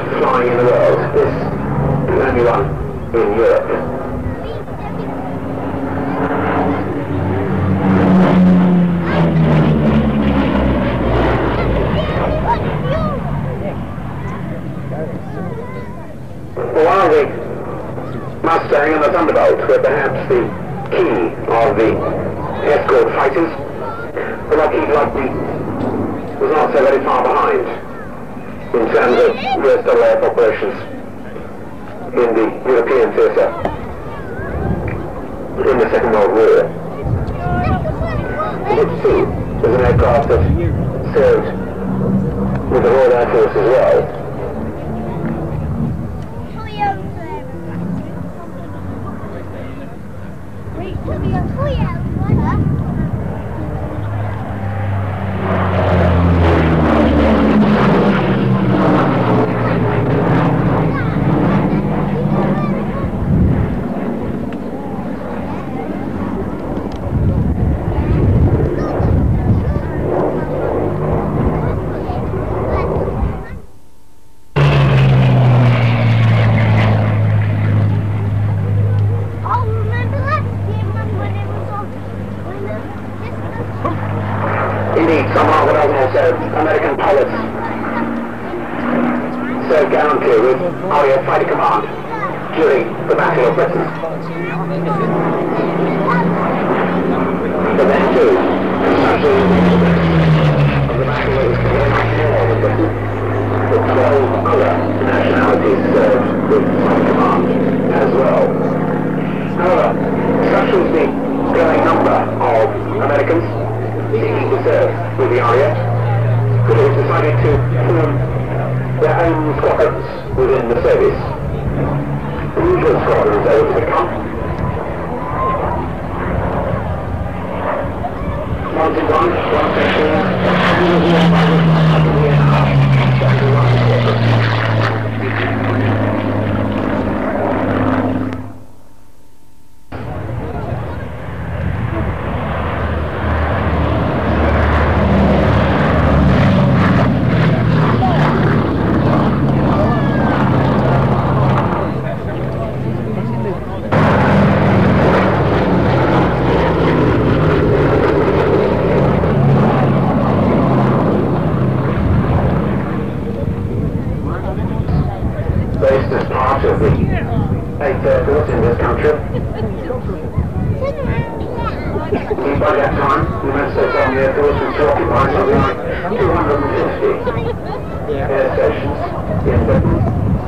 flying in the world. This is the only one in Europe. While the Mustang and the Thunderbolt were perhaps the key of the escort fighters, the Lockheed Lightning was not so very far behind in terms of US RAF operations in the European theatre in the Second World War. It too was an aircraft that served with the Royal Air Force as well. Indeed, some Marvel also American pilots served gallantly with RAF Fighter Command during the Battle of Britain. But then too, especially of the battle was very much more than Britain, with 12 other nationalities served with Fighter Command as well. However, such was the growing number of Americans seeking to serve with the RAF, that it was decided to form their own squadrons within the service. The usual squadrons they were to become. Mounted one section, based as part of the 8th Air Force in this country. By that time, the United States Army Air Force was to occupy something like 250 air stations in Britain.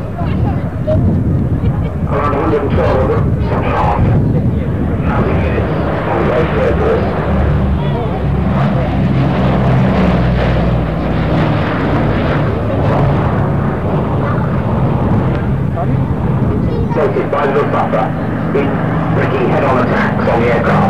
Around 112 of them, some half, housing units on the 8th Air Force. Noted by the Luftwaffe in making head-on attacks on the aircraft.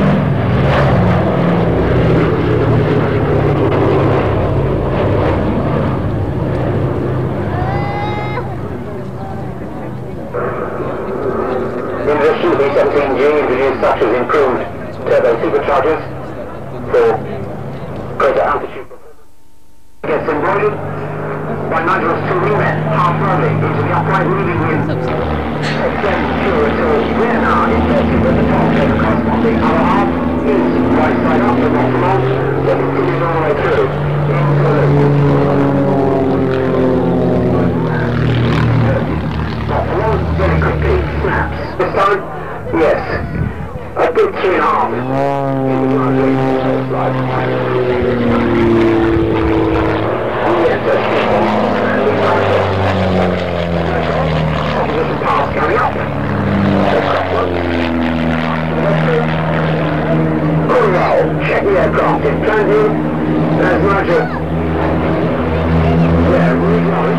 In addition, the B-17G introduced such as improved turbo superchargers for greater altitude performance. Gets embroidered by Nigel's two wingmen, half rolling into the upright moving wing. Extends through until rear now inverted at the top, and the corresponding other half is right side up and not wrong, but continues all the way through into the loop. Not for long, very quickly snaps. This time, yes, a good 3.5. Opposition pass coming up. Good roll. Check the aircraft in plan view. There's Roger. Yeah, really nice.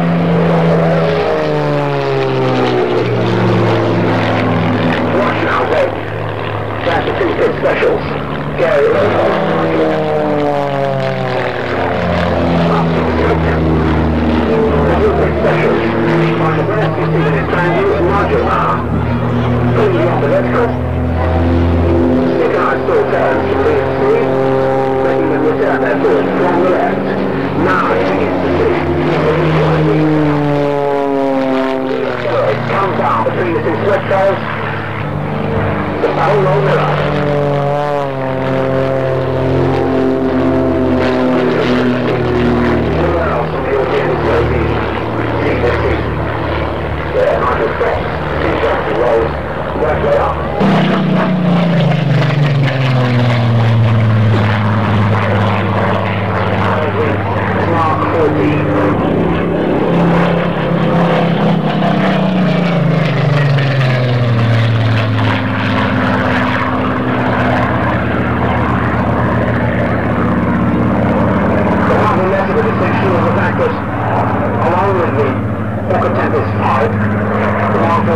Watch now, Dave. That's the 2-6 specials. Gary Lowe. Specials. On the left, you see that it's brand new and larger now. Pulling you on the vertical. Synchronized full turns from B and C, making them return their forward from the left. Now you begin to see.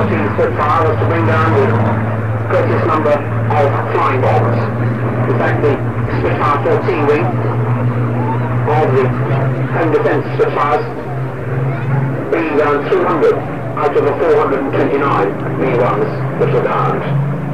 14 Spitfire was to bring down the greatest number of flying bombs. In fact, the Spitfire 14 wing of the home defence Spitfires bringing down 200 out of the 429 B-1s that were downed.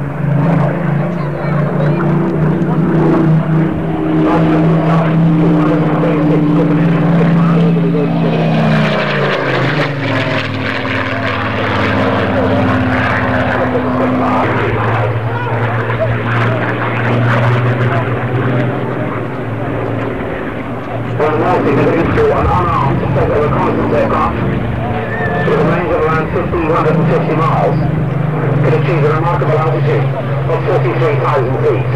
Significant to an unarmed special reconnaissance aircraft with a range of around 1,550 miles could achieve a remarkable altitude of 43,000 feet.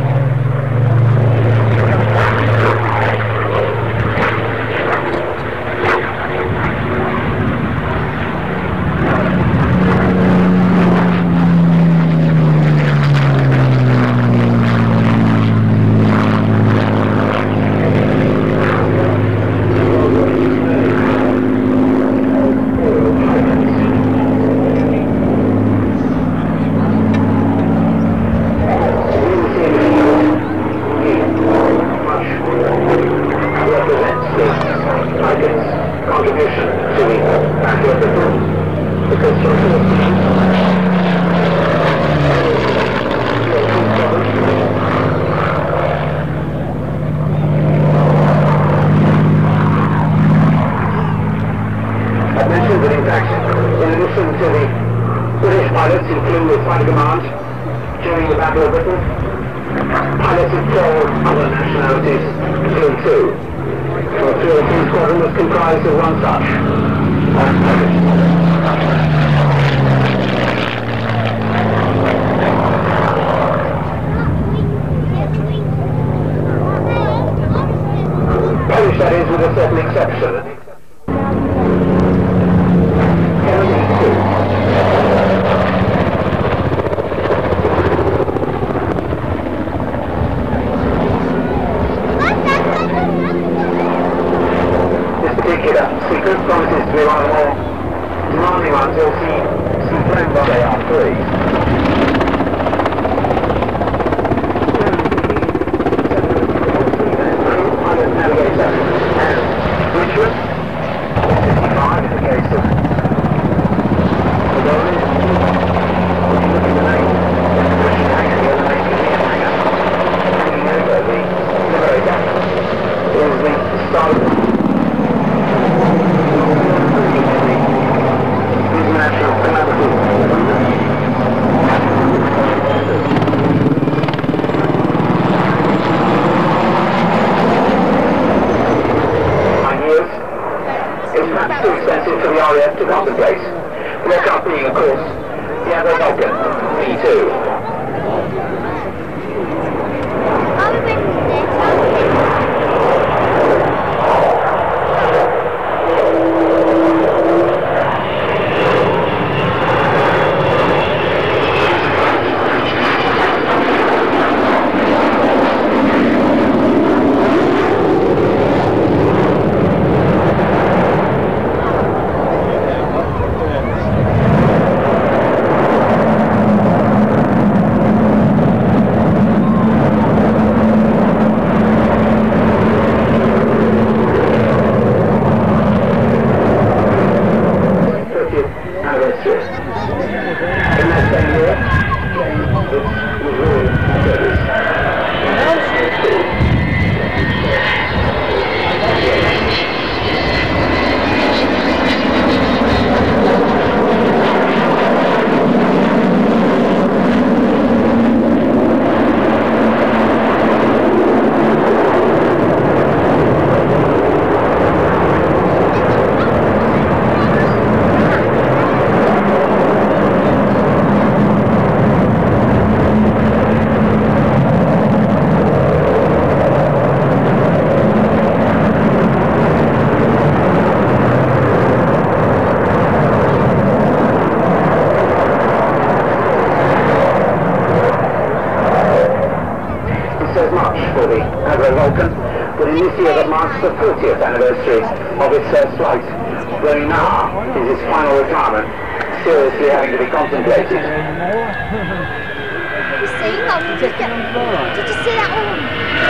That is, with a certain exception. This particular sequence promises to be one of the more demanding ones you'll see flown by AR-3. To contemplate. The aircraft being, of course, the Avro Vulcan V2. The 40th anniversary of its first flight. Where now is its final retirement, seriously having to be contemplated. You see, Mum, did you see that one?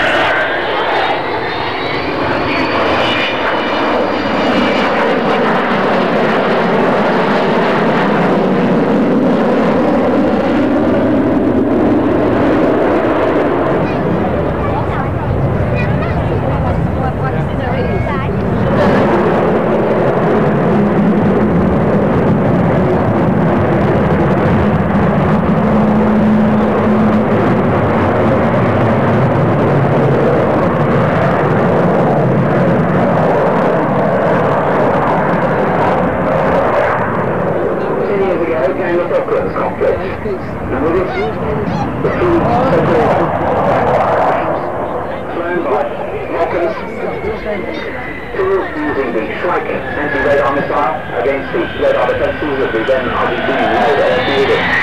Using the Shrike anti-radar missile against the radar defences of the then Argentinian airfield